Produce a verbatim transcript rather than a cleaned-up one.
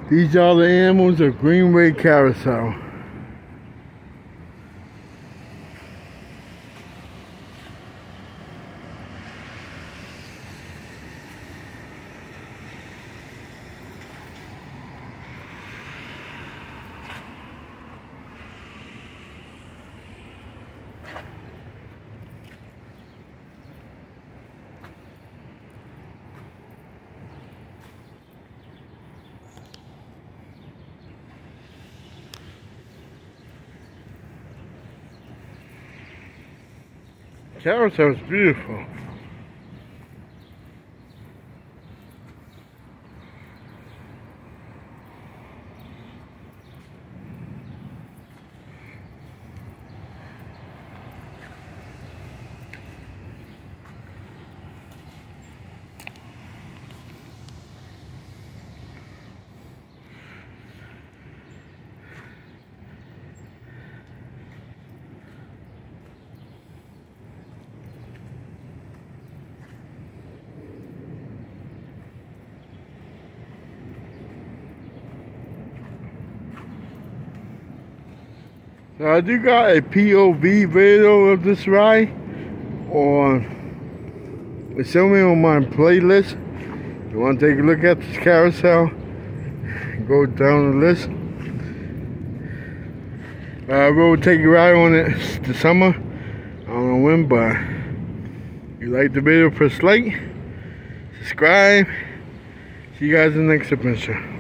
These are the animals of Greenway Carousel. Carousel is beautiful. Now I do got a P O V video of this ride on, it's somewhere on my playlist. If you want to take a look at this carousel, go down the list. I will take a ride on it this summer. I don't know when, but if you like the video, press like, subscribe. See you guys in the next adventure.